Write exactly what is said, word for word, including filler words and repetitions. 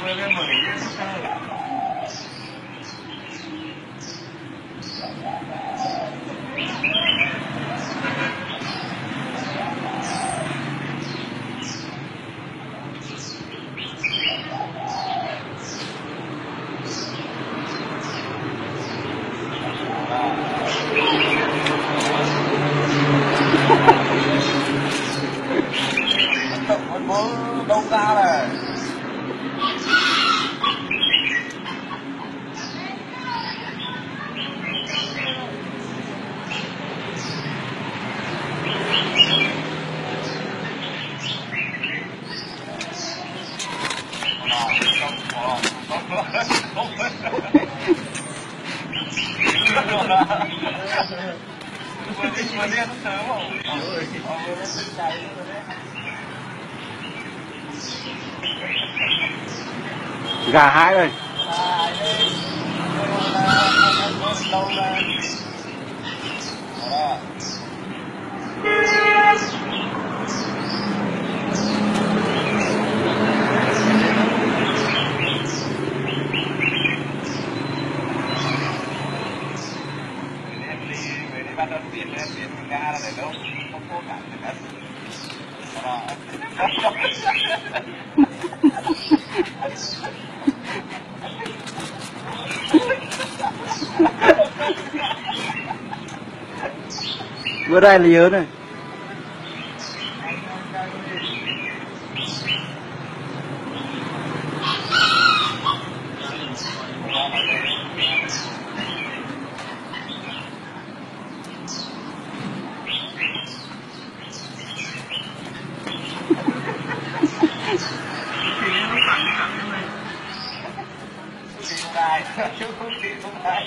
với cái mười con bố đâu ra này. Gà hai đây. Bắt đầu tiền lên tiền ga là để đâu không có cả được hết. Bữa đây là nhớ này. Chứ không đi không ai